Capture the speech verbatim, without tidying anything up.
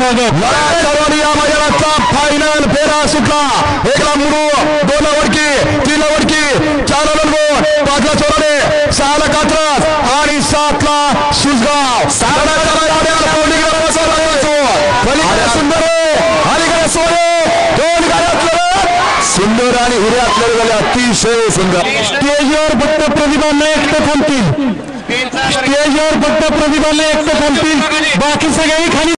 स्वागत. या मैदानाचा फायनल फेरा सुटला. एकला मुरू, दोन वडकी, तीन वडकी, चार लंगो, पाचला चोराडे, सहाला कात्रज आणि सातला सुसगाव. सुंदर अलीकडे सोने दोन गाड्या सुंदर आणि हिऱ्यातले झाले अतिशय सुंदर. स्टेजवर फक्त प्रतिभा एकटे थांबतील. स्टेजवर फक्त प्रतिभा एकटे थांबतील. बाकी सगळ्यांनी खाली